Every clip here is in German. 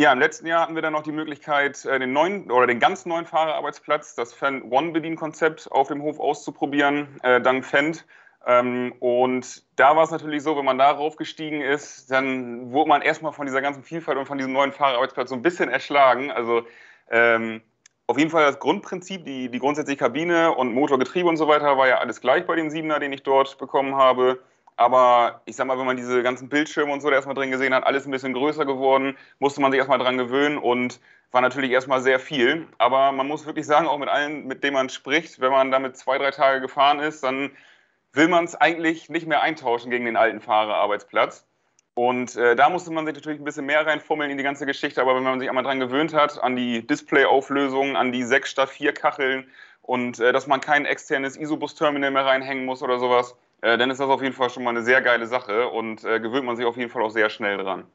Ja, im letzten Jahr hatten wir dann noch die Möglichkeit, den neuen oder den ganz neuen Fahrerarbeitsplatz, das Fendt One-Bedienkonzept auf dem Hof auszuprobieren, dank Fendt. Und da war es natürlich so, wenn man darauf gestiegen ist, dann wurde man erstmal von dieser ganzen Vielfalt und von diesem neuen Fahrerarbeitsplatz so ein bisschen erschlagen. Also auf jeden Fall das Grundprinzip, die grundsätzliche Kabine und Motor, Getriebe und so weiter, war ja alles gleich bei den Siebener, den ich dort bekommen habe. Aber ich sag mal, wenn man diese ganzen Bildschirme und so da erstmal drin gesehen hat, alles ein bisschen größer geworden, musste man sich erstmal dran gewöhnen und war natürlich erstmal sehr viel. Aber man muss wirklich sagen, auch mit allen, mit denen man spricht, wenn man damit 2, 3 Tage gefahren ist, dann will man es eigentlich nicht mehr eintauschen gegen den alten Fahrerarbeitsplatz. Und da musste man sich natürlich ein bisschen mehr reinfummeln in die ganze Geschichte. Aber wenn man sich einmal dran gewöhnt hat, an die Displayauflösung, an die 6 statt 4 Kacheln und dass man kein externes Isobus-Terminal mehr reinhängen muss oder sowas, dann ist das auf jeden Fall schon mal eine sehr geile Sache und gewöhnt man sich auf jeden Fall auch sehr schnell dran.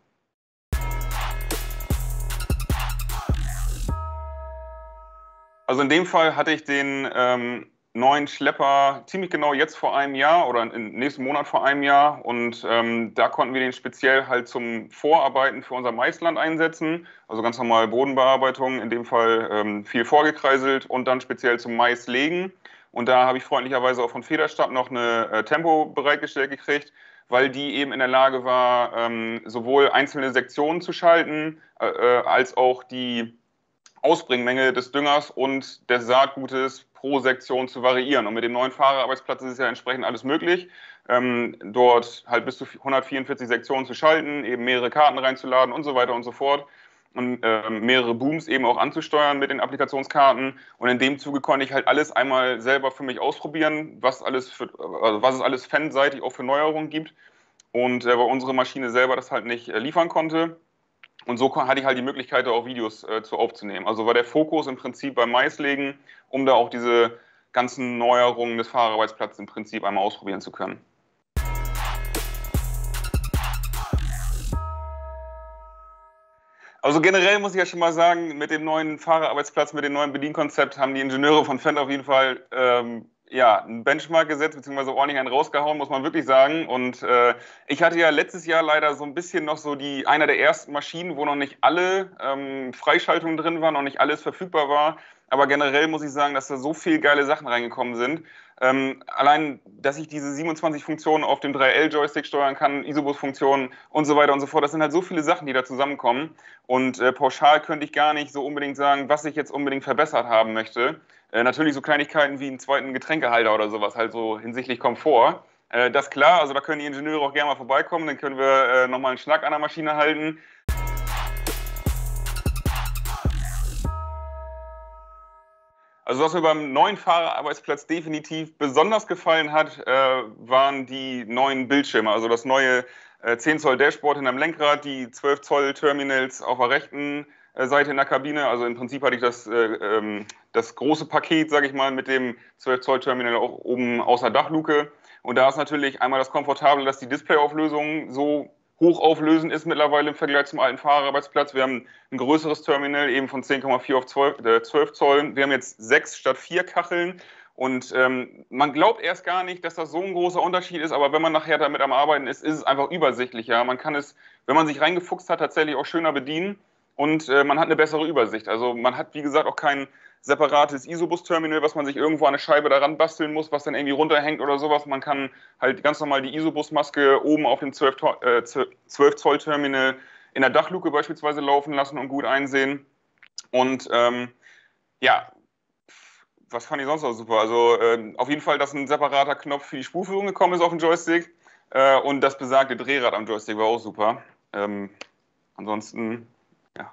Also in dem Fall hatte ich den neuen Schlepper ziemlich genau jetzt vor einem Jahr oder im nächsten Monat vor einem Jahr und da konnten wir den speziell halt zum Vorarbeiten für unser Maisland einsetzen, also ganz normal Bodenbearbeitung, in dem Fall viel vorgekreiselt und dann speziell zum Mais legen. Und da habe ich freundlicherweise auch von Federstadt noch eine Tempo bereitgestellt gekriegt, weil die eben in der Lage war, sowohl einzelne Sektionen zu schalten, als auch die Ausbringmenge des Düngers und des Saatgutes pro Sektion zu variieren. Und mit dem neuen Fahrerarbeitsplatz ist es ja entsprechend alles möglich, dort halt bis zu 144 Sektionen zu schalten, eben mehrere Karten reinzuladen und so weiter und so fort. Und mehrere Booms eben auch anzusteuern mit den Applikationskarten. Und in dem Zuge konnte ich halt alles einmal selber für mich ausprobieren, was es alles fanseitig auch für Neuerungen gibt. Und weil unsere Maschine selber das halt nicht liefern konnte. Und so hatte ich halt die Möglichkeit, da auch Videos zu aufzunehmen. Also war der Fokus im Prinzip beim Maislegen, um da auch diese ganzen Neuerungen des Fahrerarbeitsplatzes im Prinzip einmal ausprobieren zu können. Also generell muss ich ja schon mal sagen, mit dem neuen Fahrerarbeitsplatz, mit dem neuen Bedienkonzept haben die Ingenieure von Fendt auf jeden Fall ja, einen Benchmark gesetzt, beziehungsweise ordentlich einen rausgehauen, muss man wirklich sagen. Und ich hatte ja letztes Jahr leider so ein bisschen noch so einer der ersten Maschinen, wo noch nicht alle Freischaltungen drin waren, noch nicht alles verfügbar war. Aber generell muss ich sagen, dass da so viele geile Sachen reingekommen sind. Allein, dass ich diese 27 Funktionen auf dem 3L-Joystick steuern kann, Isobus-Funktionen und so weiter und so fort, das sind halt so viele Sachen, die da zusammenkommen. Und pauschal könnte ich gar nicht so unbedingt sagen, was ich jetzt unbedingt verbessert haben möchte. Natürlich so Kleinigkeiten wie einen zweiten Getränkehalter oder sowas, halt so hinsichtlich Komfort. Das klar, also da können die Ingenieure auch gerne mal vorbeikommen, dann können wir nochmal einen Schnack an der Maschine halten. Also was mir beim neuen Fahrerarbeitsplatz definitiv besonders gefallen hat, waren die neuen Bildschirme. Also das neue 10 Zoll Dashboard hinterm Lenkrad, die 12 Zoll Terminals auf der rechten Seite in der Kabine. Also im Prinzip hatte ich das große Paket, sage ich mal, mit dem 12 Zoll Terminal auch oben außer Dachluke. Und da ist natürlich einmal das Komfortable, dass die Displayauflösung so hochauflösend ist mittlerweile im Vergleich zum alten Fahrerarbeitsplatz. Wir haben ein größeres Terminal, eben von 10,4 auf 12 Zoll. Wir haben jetzt 6 statt 4 Kacheln. Und man glaubt erst gar nicht, dass das so ein großer Unterschied ist, aber wenn man nachher damit am Arbeiten ist, ist es einfach übersichtlicher. Man kann es, wenn man sich reingefuchst hat, tatsächlich auch schöner bedienen und man hat eine bessere Übersicht. Also man hat, wie gesagt, auch kein separates Isobus-Terminal, was man sich irgendwo an eine Scheibe daran basteln muss, was dann irgendwie runterhängt oder sowas. Man kann halt ganz normal die Isobus-Maske oben auf dem 12 Zoll Terminal in der Dachluke beispielsweise laufen lassen und gut einsehen. Und ja, was fand ich sonst noch super? Also auf jeden Fall, dass ein separater Knopf für die Spurführung gekommen ist auf dem Joystick und das besagte Drehrad am Joystick war auch super. Ansonsten, ja.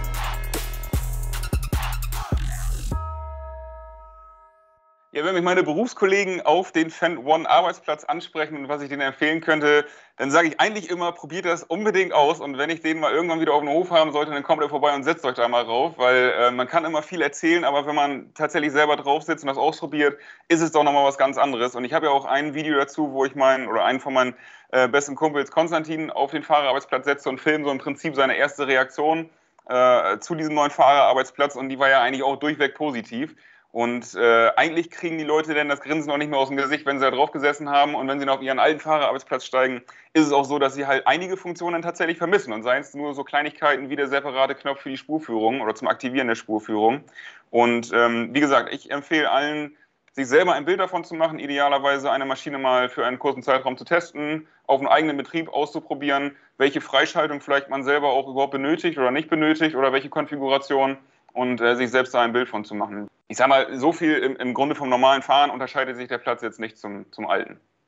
Ja, wenn mich meine Berufskollegen auf den Fendt One Arbeitsplatz ansprechen und was ich denen empfehlen könnte, dann sage ich eigentlich immer, probiert das unbedingt aus und wenn ich den mal irgendwann wieder auf dem Hof haben sollte, dann kommt er vorbei und setzt euch da mal rauf, weil man kann immer viel erzählen, aber wenn man tatsächlich selber drauf sitzt und das ausprobiert, ist es doch nochmal was ganz anderes. Und ich habe ja auch ein Video dazu, wo ich einen von meinen besten Kumpels, Konstantin, auf den Fahrerarbeitsplatz setze und filme so im Prinzip seine erste Reaktion zu diesem neuen Fahrerarbeitsplatz und die war ja eigentlich auch durchweg positiv. Und eigentlich kriegen die Leute dann das Grinsen auch nicht mehr aus dem Gesicht, wenn sie da drauf gesessen haben. Und wenn sie noch auf ihren alten Fahrerarbeitsplatz steigen, ist es auch so, dass sie halt einige Funktionen tatsächlich vermissen. Und seien es nur so Kleinigkeiten wie der separate Knopf für die Spurführung oder zum Aktivieren der Spurführung. Und wie gesagt, ich empfehle allen, sich selber ein Bild davon zu machen, idealerweise eine Maschine mal für einen kurzen Zeitraum zu testen, auf einem eigenen Betrieb auszuprobieren, welche Freischaltung vielleicht man selber auch überhaupt benötigt oder nicht benötigt oder welche Konfiguration und sich selbst da ein Bild von zu machen. Ich sag mal, so viel im Grunde vom normalen Fahren unterscheidet sich der Platz jetzt nicht zum Alten.